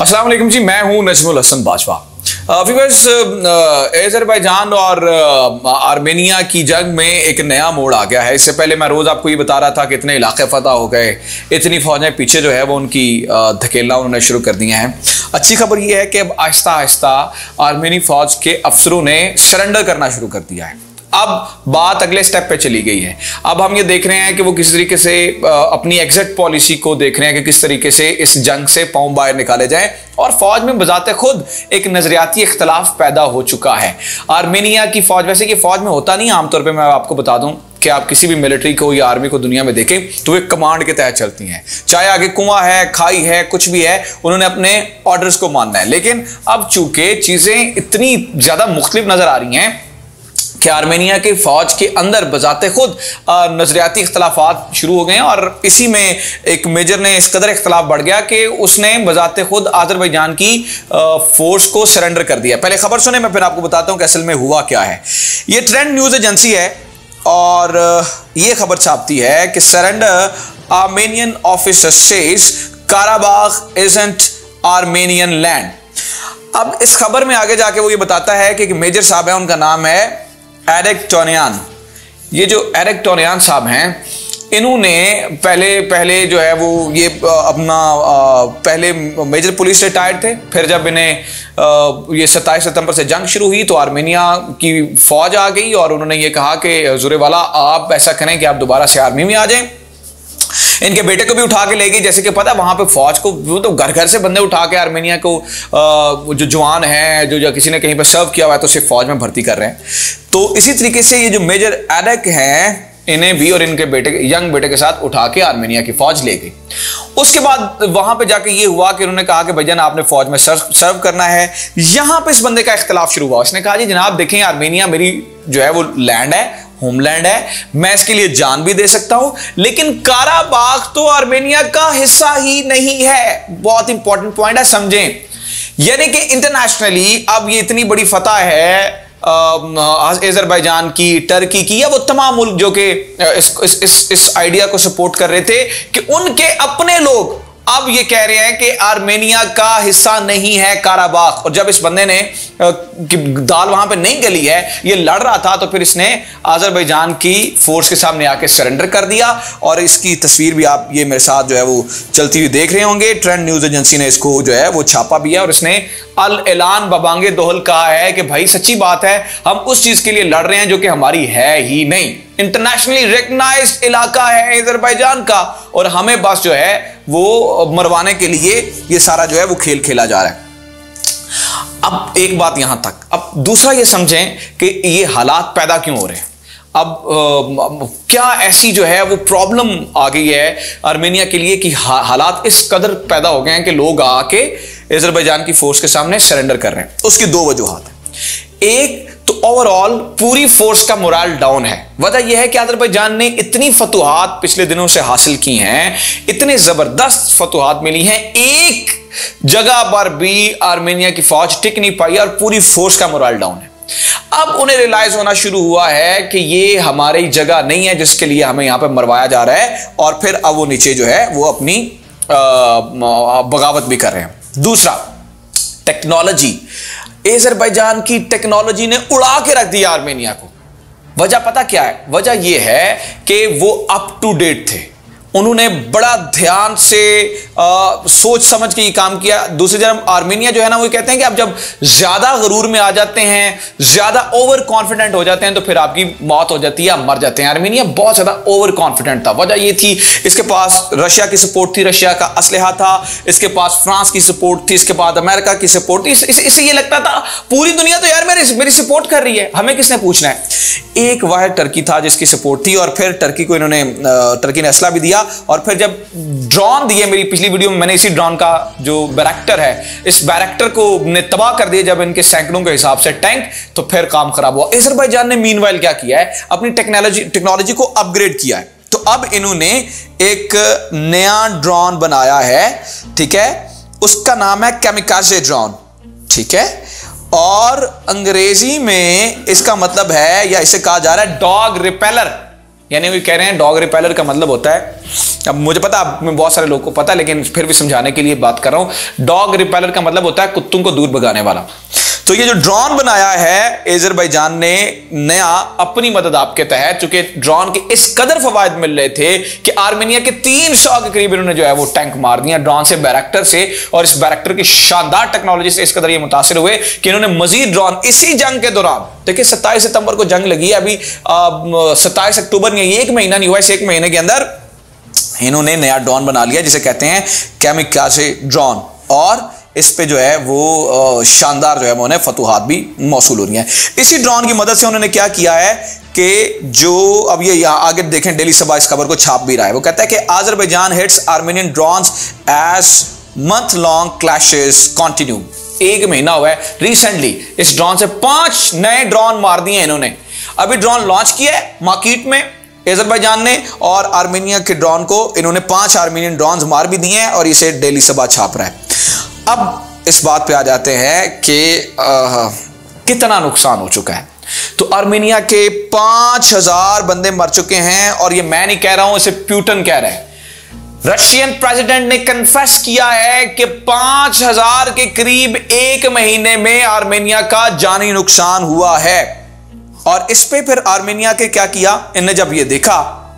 अस्सलाम वालेकुम जी, मैं हूं नजमुल हसन बाजवा। अज़रबैजान और आर्मेनिया की जंग में एक नया मोड़ आ गया है। इससे पहले मैं रोज़ आपको ये बता रहा था कि इतने इलाके फतह हो गए, इतनी फौजें पीछे जो है वो उनकी धकेलना उन्होंने शुरू कर दिए हैं। अच्छी खबर ये है कि अब आहिस्ता आहिस्ता आर्मेनी फौज के अफसरों ने सरेंडर करना शुरू कर दिया है। अब बात अगले स्टेप पे चली गई है। अब हम ये देख रहे हैं कि वो किस तरीके से अपनी एग्जिट पॉलिसी को देख रहे हैं कि किस तरीके से इस जंग से पांव बाहर निकाले जाएं, और फौज में बजाते खुद एक नजरियाती इख्तलाफ पैदा हो चुका है। आर्मेनिया की फौज, वैसे कि फौज में होता नहीं आमतौर पर, मैं आपको बता दूं कि आप किसी भी मिलिट्री को या आर्मी को दुनिया में देखें तो वे कमांड के तहत चलती हैं। चाहे आगे कुआं है, खाई है, कुछ भी है, उन्होंने अपने ऑर्डर्स को मानना है। लेकिन अब चूंकि चीजें इतनी ज्यादा मुख्तलिफ नजर आ रही हैं कि आर्मेनिया के फौज के अंदर बजाते खुद नजरियाती इख्तलाफात शुरू हो गए हैं, और इसी में एक मेजर ने इस कदर इख्तलाफ बढ़ गया कि उसने बजाते खुद अज़रबैजान की फोर्स को सरेंडर कर दिया। पहले खबर सुने, मैं फिर आपको बताता हूं कि असल में हुआ क्या है। ये ट्रेंड न्यूज एजेंसी है और ये खबर छापती है कि surrender Armenian officer says Karabakh isn't Armenian land. अब इस खबर में आगे जाके वो ये बताता है कि मेजर साहब है, उनका नाम है एरिक टोनियान। ये जो एरिक टोनियान साहब हैं, इन्होंने पहले जो है वो ये अपना पहले मेजर पुलिस रिटायर्ड थे। फिर जब इन्हें ये 27 सितंबर से जंग शुरू हुई तो आर्मेनिया की फौज आ गई और उन्होंने ये कहा कि हुजूर वाला आप ऐसा करें कि आप दोबारा से आर्मी में आ जाएं। इनके बेटे को भी उठा के ले गई, जैसे कि पता वहां पे फौज को वो तो घर घर से बंदे उठा के आर्मेनिया को जो जवान है, जो किसी ने कहीं पर सर्व किया हुआ है तो उसे फौज में भर्ती कर रहे हैं। तो इसी तरीके से ये जो मेजर एरिक हैं, इन्हें भी और इनके बेटे, यंग बेटे के साथ उठा के आर्मेनिया की फौज ले गई। उसके बाद वहां पे जाके ये हुआ कि उन्होंने कहा कि भैया आपने फौज में सर्व करना है। यहां पे इस बंदे का इख्तलाफ शुरू हुआ। उसने कहा जी जनाब देखें, आर्मेनिया मेरी जो है वो लैंड है, होमलैंड है, मैं इसके लिए जान भी दे सकता हूं, लेकिन काराबाग तो आर्मेनिया का हिस्सा ही नहीं है। बहुत इंपॉर्टेंट पॉइंट है, समझें। यानी कि इंटरनेशनली अब ये इतनी बड़ी फतह है अज़रबैजान की, टर्की की, या वो तमाम मुल्क जो कि इस आइडिया को सपोर्ट कर रहे थे कि उनके अपने लोग अब ये कह रहे हैं कि आर्मेनिया का हिस्सा नहीं है काराबाग। और जब इस बंदे ने दाल वहां पे नहीं गली है, ये लड़ रहा था, तो फिर इसने अज़रबैजान की फोर्स के सामने आके सरेंडर कर दिया। और इसकी तस्वीर भी आप ये मेरे साथ जो है वो चलती हुई देख रहे होंगे। ट्रेंड न्यूज एजेंसी ने इसको जो है वो छापा भी है और इसने अल ऐलान बबांगे दोहल कहा है कि भाई सच्ची बात है, हम उस चीज के लिए लड़ रहे हैं जो कि हमारी है ही नहीं। इंटरनेशनली रिकॉग्नाइज्ड इलाका है अज़रबैजान का, और हमें बस जो है वो मरवाने के लिए ये सारा जो है वो खेल खेला जा रहा है। अब एक बात यहां तक। अब दूसरा ये समझें कि ये हालात पैदा क्यों हो रहे हैं। अब क्या ऐसी जो है वो प्रॉब्लम आ गई है आर्मेनिया के लिए कि हालात इस कदर पैदा हो गए हैं कि लोग आके अज़रबैजान की फोर्स के सामने सरेंडर कर रहे हैं। उसकी दो वजूहात हैं। एक तो ओवरऑल पूरी फोर्स का मोरल डाउन है। वजह यह है कि अज़रबैजान ने इतनी फतुहात पिछले दिनों से हासिल की हैं, इतने जबरदस्त फतुहात मिली हैं, एक जगह पर भी आर्मेनिया की फौज टिक नहीं पाई और पूरी फोर्स का मोरल डाउन है। अब उन्हें रियलाइज होना शुरू हुआ है कि ये हमारी जगह नहीं है जिसके लिए हमें यहां पर मरवाया जा रहा है, और फिर अब वो नीचे जो है वो अपनी बगावत भी कर रहे हैं। दूसरा, टेक्नोलॉजी। अज़रबैजान की टेक्नोलॉजी ने उड़ा के रख दिया आर्मेनिया को। वजह पता क्या है? वजह यह है कि वो अप टू डेट थे। उन्होंने बड़ा ध्यान से सोच समझ के ये काम किया। दूसरी तरफ आर्मेनिया जो है ना, वो कहते हैं कि आप जब ज्यादा गरूर में आ जाते हैं, ज्यादा ओवर कॉन्फिडेंट हो जाते हैं, तो फिर आपकी मौत हो जाती है, आप मर जाते हैं। आर्मेनिया बहुत ज्यादा ओवर कॉन्फिडेंट था। वजह ये थी, इसके पास रशिया की सपोर्ट थी, रशिया का असलहा था, इसके पास फ्रांस की सपोर्ट थी, इसके बाद अमेरिका की सपोर्ट थी। इसे ये लगता था पूरी दुनिया तो यार मेरी सपोर्ट कर रही है, हमें किसने पूछना है। एक वाहिद टर्की था जिसकी सपोर्ट थी, और फिर टर्की को टर्की ने असला भी दिया। और फिर जब ड्रोन दिए, मेरी पिछली वीडियो में मैंने इसी ड्रोन का जो बैरक्टर है, इस बैरक्टर को ने तबाह कर दिया जब इनके सैकड़ों के हिसाब से टैंक, तो फिर काम खराब हुआ। अज़रबैजान ने मीनवाइल क्या किया है, अपनी टेक्नोलॉजी को अपग्रेड किया है। तो अब इन्होंने एक नया ड्रोन बनाया है, ठीक है, उसका नाम है कैमिकाज़े ड्रोन, ठीक है, और अंग्रेजी में इसका मतलब है, या इसे कहा जा रहा है डॉग रिपेलर। यानी वो कह रहे हैं डॉग रिपेलर का मतलब होता है, अब मुझे पता, अब बहुत सारे लोगों को पता, लेकिन फिर भी समझाने के लिए बात कर रहा हूं। डॉग रिपेलर का मतलब होता है कुत्तों को दूर भगाने वाला। तो ये जो ड्रोन बनाया है अजरबैजान ने नया अपनी मदद आपके तहत, चूंकि ड्रोन के इस कदर फवायद मिल रहे थे कि आर्मेनिया के 300 के करीब इन्होंने जो है वो टैंक मार दिया ड्रोन से, बैरक्टर से, और इस बैरक्टर की शानदार टेक्नोलॉजी से इस कदर ये मुतासिर हुए कि इन्होंने मजीद ड्रोन इसी जंग के दौरान, देखिए 27 सितंबर को जंग लगी है, अभी 27 अक्टूबर नहीं, एक महीना नहीं हुआ, इस एक महीने के अंदर इन्होंने नया ड्रोन बना लिया जिसे कहते हैं कैमिकाज़े ड्रोन, और इस पे जो है वो शानदार जो है उन्हें फतूहात भी मौसूल हो रही हैं। इसी ड्रोन की मदद से उन्होंने क्या किया है कि जो अब ये यहाँ आगे देखें, डेली सभा इस खबर को छाप भी रहा है, वो कहता है कि Azerbaijan hits Armenian drones as month long clashes continue. एक महीना हुआ है, रिसेंटली इस ड्रोन से 5 नए ड्रोन मार दिए इन्होंने। अभी ड्रोन लॉन्च किया है मार्केट में अजरबैजान ने, और आर्मेनिया के ड्रोन को इन्होंने 5 आर्मेनियन ड्रोन मार भी दिए हैं, और इसे डेली सभा छाप रहा है। अब इस बात पे आ जाते हैं कि कितना नुकसान हो चुका है। तो आर्मेनिया के 5000 बंदे मर चुके हैं, और ये मैं नहीं कह रहा हूं, इसे प्यूटन कह रहे हैं। रशियन प्रेसिडेंट ने कन्फेस किया है कि 5000 के करीब एक महीने में आर्मेनिया का जानी नुकसान हुआ है। और इस पे फिर आर्मेनिया के क्या किया, इन्हें जब ये देखा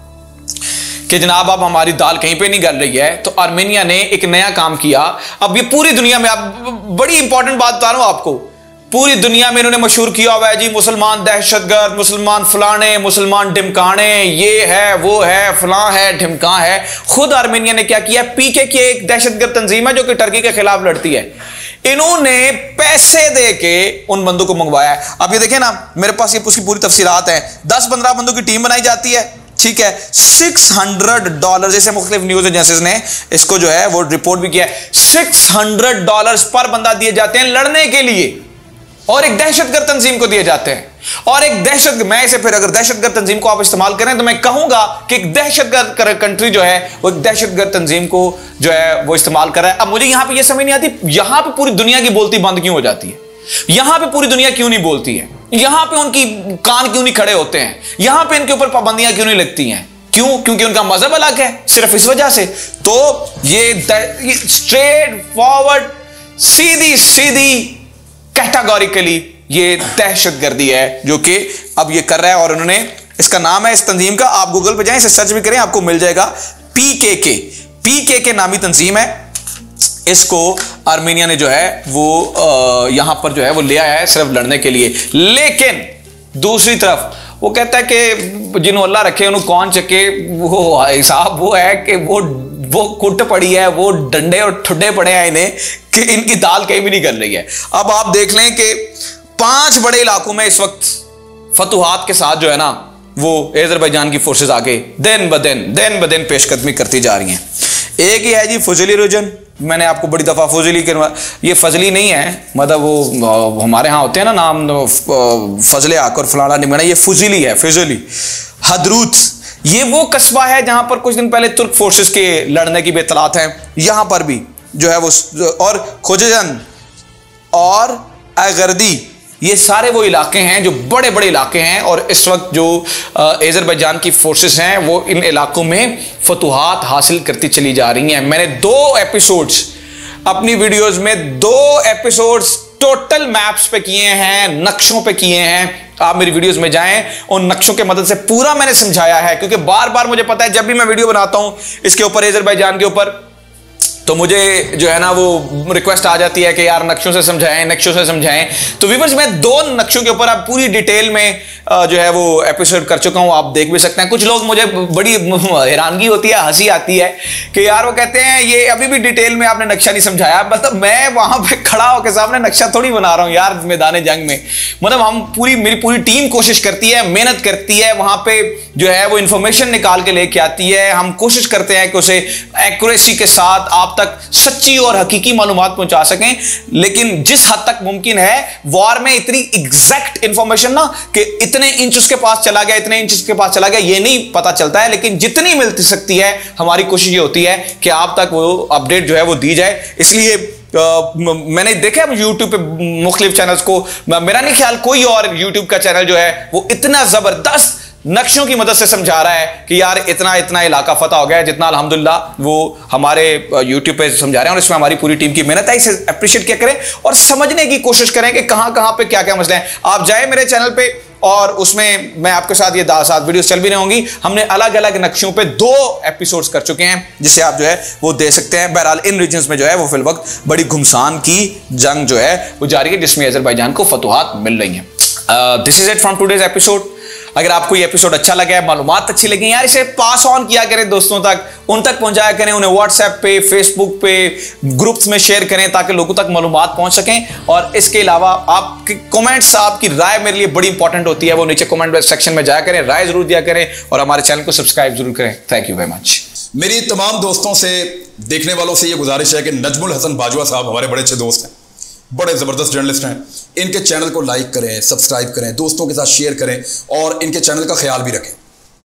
कि जनाब अब हमारी दाल कहीं पे नहीं गल रही है, तो आर्मेनिया ने एक नया काम किया। अब ये पूरी दुनिया में, अब बड़ी इंपॉर्टेंट बात बता रहा हूं आपको, पूरी दुनिया में इन्होंने मशहूर किया हुआ है जी, मुसलमान दहशतगर्द, मुसलमान फलाने, मुसलमान ढिमकाने, ये है वो है फलां है ढिमका है। खुद आर्मेनिया ने क्या किया, पीके की एक दहशतगर्द तंजीम है जो कि टर्की के खिलाफ लड़ती है, इन्होंने पैसे दे के उन बंदों को मंगवाया है। अब ये देखें ना, मेरे पास ये उसकी पूरी तफसीलात है। 10-15 बंदों की टीम बनाई जाती है, ठीक है, $600, जैसे मुख्तलिफ न्यूज एजेंसीज ने इसको जो है वो रिपोर्ट भी किया है, $600 पर बंदा दिए जाते हैं लड़ने के लिए, और एक दहशतगर्द तंजीम को दिए जाते हैं। और एक दहशत, मैं इसे फिर अगर दहशतगर्द तंजीम को आप इस्तेमाल करें तो मैं कहूंगा कि एक दहशतगर्द कंट्री जो है वो एक दहशतगर्द तंजीम को जो है वो इस्तेमाल कर रहा है। अब मुझे यहां पे ये समझ नहीं आती, यहां पे पूरी दुनिया की बोलती बंद क्यों हो जाती है, यहां पे पूरी दुनिया क्यों नहीं बोलती है, यहां पे उनकी कान क्यों नहीं खड़े होते हैं, यहां पे इनके ऊपर पाबंदियां क्यों नहीं लगती हैं, क्यों? क्योंकि उनका मजहब अलग है, सिर्फ इस वजह से। तो ये स्ट्रेट फॉरवर्ड, सीधी सीधी कैटेगोरिकली ये दहशतगर्दी है जो कि अब ये कर रहा है। और उन्होंने, इसका नाम है इस तंजीम का, आप गूगल पे जाएं, इसे सर्च भी करें, आपको मिल जाएगा, पीकेके नामी तंजीम है। इसको आर्मेनिया ने जो है वो यहां पर जो है वो ले आया है सिर्फ लड़ने के लिए। लेकिन दूसरी तरफ वो कहता है कि जिन्हों अल्लाह रखे उन्होंने कौन चके, वो हिसाब वो है कि वो कुट पड़ी है, वो डंडे और ठुड्डे पड़े हैं इन्हें कि इनकी दाल कहीं भी नहीं गल रही है। अब आप देख लें कि 5 बड़े इलाकों में इस वक्त फतूहात के साथ जो है ना वो अजरबैजान की फोर्सेस आगे दिन ब दिन पेशकदमी करती जा रही हैं। एक ही है जी फुजली रीजन, मैंने आपको बड़ी दफ़ा फुजली के, ये फजली नहीं है, मतलब वो हमारे यहाँ होते हैं ना नाम फजले आकर फलाना नहीं बना, ये फुजली है, फुजली हदरूत। ये वो कस्बा है जहां पर कुछ दिन पहले तुर्क फोर्सेस के लड़ने की बेतलात हैं, यहां पर भी जो है वो, और खोजन और अगर्दी, ये सारे वो इलाके हैं जो बड़े बड़े इलाके हैं। और इस वक्त जो अजरबैजान की फोर्सेस हैं वो इन इलाकों में फतूहात हासिल करती चली जा रही हैं। मैंने 2 एपिसोड्स अपनी वीडियोस में 2 एपिसोड्स टोटल मैप्स पे किए हैं, नक्शों पे किए हैं। आप मेरी वीडियोस में जाएं, उन नक्शों के मदद से पूरा मैंने समझाया है, क्योंकि बार बार मुझे पता है जब भी मैं वीडियो बनाता हूं इसके ऊपर, अजरबैजान के ऊपर, तो मुझे जो है ना वो रिक्वेस्ट आ जाती है कि यार नक्शों से समझाएं। तो व्यूअर्स मैं 2 नक्शों के ऊपर आप पूरी डिटेल में जो है वो एपिसोड कर चुका हूं, आप देख भी सकते हैं। कुछ लोग, मुझे बड़ी हैरानगी होती है, हंसी आती है कि यार वो कहते हैं ये अभी भी डिटेल में आपने नक्शा नहीं समझाया। मतलब मैं वहां पे खड़ा होकर सामने नक्शा थोड़ी बना रहा हूं यार मैदान जंग में। मतलब मेरी पूरी टीम कोशिश करती है, मेहनत करती है, वहां पे जो है वो इंफॉर्मेशन निकाल के लेके आती है। हम कोशिश करते हैं कि उसे एक्यूरेसी के साथ आप तक सच्ची और हकीकी मालूमात पहुंचा सकें। लेकिन जिस हद तक मुमकिन है वॉर में इतनी एग्जैक्ट इंफॉर्मेशन ना कि इतने इंच उसके पास चला गया, इतने इंच उसके पास चला गया, ये नहीं पता चलता है। लेकिन जितनी मिल सकती है हमारी कोशिश ये होती है कि आप तक वो अपडेट जो है वो दी जाए। इसलिए मैंने देखा यूट्यूब पे मुख्तलिफ चैनल्स को, मेरा नहीं ख्याल कोई और यूट्यूब का चैनल जो है वो इतना जबरदस्त नक्शों की मदद से समझा रहा है कि यार इतना इतना इलाका फतह हो गया है, जितना अल्हम्दुलिल्लाह वो हमारे यूट्यूब पे समझा रहे हैं, और इसमें हमारी पूरी टीम की मेहनत है। इसे अप्रिशिएट क्या करें और समझने की कोशिश करें कि कहां कहां पे क्या क्या मसले हैं। आप जाए मेरे चैनल पे और उसमें मैं आपके साथ ये 7 वीडियोस चल भी रही होंगी। हमने अलग अलग नक्शों पे 2 एपिसोड्स कर चुके हैं, जिसे आप जो है वो दे सकते हैं। बहरहाल इन रीजन्स में जो है वो फिल वक्त बड़ी घुमसान की जंग जो है वो जारी है, जिसमें अजरबैजान को फतुहात मिल रही हैं। This is it from today's episode. अगर आपको ये एपिसोड अच्छा लगा है, मालूमात अच्छी लगी यार, इसे पास ऑन किया करें दोस्तों तक, उन तक पहुंचाया करें, उन्हें व्हाट्सएप पे, फेसबुक पे, ग्रुप्स में शेयर करें ताकि लोगों तक मालूमात पहुंच सकें। और इसके अलावा आपके कमेंट्स, आपकी राय मेरे लिए बड़ी इंपॉर्टेंट होती है, वो नीचे कमेंट सेक्शन में जाया करें, राय जरूर दिया करें और हमारे चैनल को सब्सक्राइब जरूर करें। Thank you very much. मेरी तमाम दोस्तों से, देखने वालों से ये गुजारिश है कि नजमुल हसन बाजवा साहब हमारे बड़े अच्छे दोस्त हैं, बड़े ज़बरदस्त जर्नलिस्ट हैं। इनके चैनल को लाइक करें, सब्सक्राइब करें, दोस्तों के साथ शेयर करें और इनके चैनल का ख्याल भी रखें।